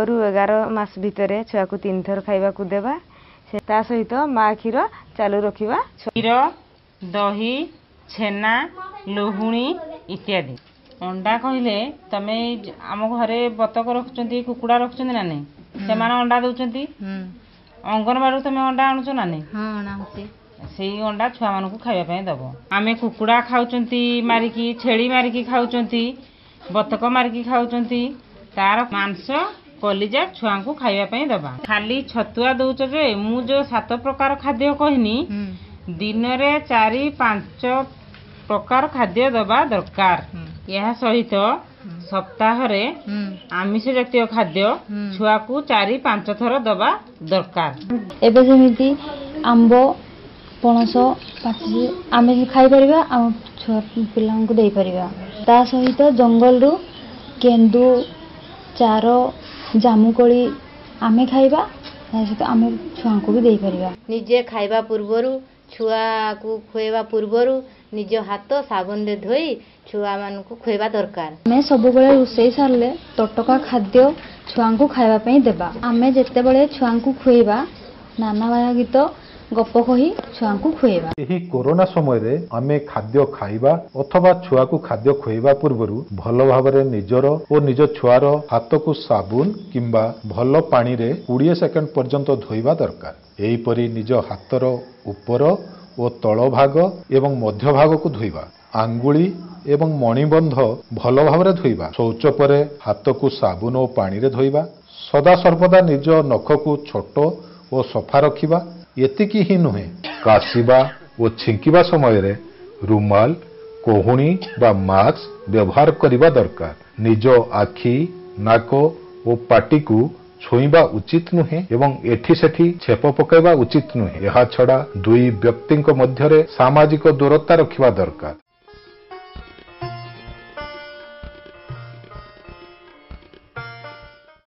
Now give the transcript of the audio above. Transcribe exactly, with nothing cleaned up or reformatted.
रु एगार मास भितर छुआ को तीन थर खाइबा को देबा से ता सहित माँ क्षीर चालू रखिबा। क्षीर दही छेना लोहुणी इत्यादि। अंडा कहले तमे आम घरे बतक रखुचंती कुकुड़ा रखुचंती ना नहीं से माने अंडा दउचंती अंगनवाड़ी तमे अंडा आणुच ना नहीं हां आणाउची से अंडा छुआ मान को खाइबा पई दबो। आमे कुकुड़ा खाउचंती मारिकी छेली मारिकी खाउचंती बतक मारिकी खाउचंती तार मांस कलिजा छुआ को खाइबा पई दबा। खाली छतुआ दउच जे मु जो सात प्रकार खाद्य कहनी दिन रे चारि पांच प्रकार खाद्य दबा दरकार। यह सहित सप्ताह रे आमिष जातीय खाद्य छुआ को चारि पांच थर दबा दरकार। एबे जेमिति आंबो पणस पाची आमे खाइ परिबा आ छुआ पिलां को देई परिबा। ता सहित जंगल रु केंदू चार जामुकोली आमे खाइबा ता सहित आमे छुआ को भी देई परिबा। निजे खाइबा पूर्वरु छुआ को खुएबा पूर्वरु निज हाथ साबुन रे धोई छुआ मान को खुएबा दरकार। मैं सब बेले रोसई सारले तटका खाद्य छुआ को खाइबा पई देबा। आमे जेते बेले छुआ को खुएबा नाना बाया गीत गप कही छुआ को खुएबा। एही कोरोना समय रे आमे खाद्य खाइबा अथवा छुआ को खाद्य खुएबा पूर्वरु भल भाबरे निजर और निज छुआर हाथ को साबुन किंबा भल पानी रे बीस सेकेंड पर्यंत धोइबा दरकार। एही परी निज हाथर ऊपर और तल भाग एवं मध्य भाग को धोइबा। आंगुली एवं मणिबंध भल भाबरे धोइबा। शौच परे हाथ को साबुन और पानी रे धोइबा। सदा सर्वदा निज नख को छोट और सफा रखिबा। एतिकी ही नुहे काशिबा और छिंकिबा समय रे रुमाल कोहुणी बा मास्क व्यवहार करिबा दरकार। निज आखि नाक और पाटी को छुईबा उचित नुहे एवं एठी सेठी छेप पकाइबा उचित नुहे। यह छड़ा दुई व्यक्तिंक मध्यरे सामाजिक दूरता रखिबा दरकार।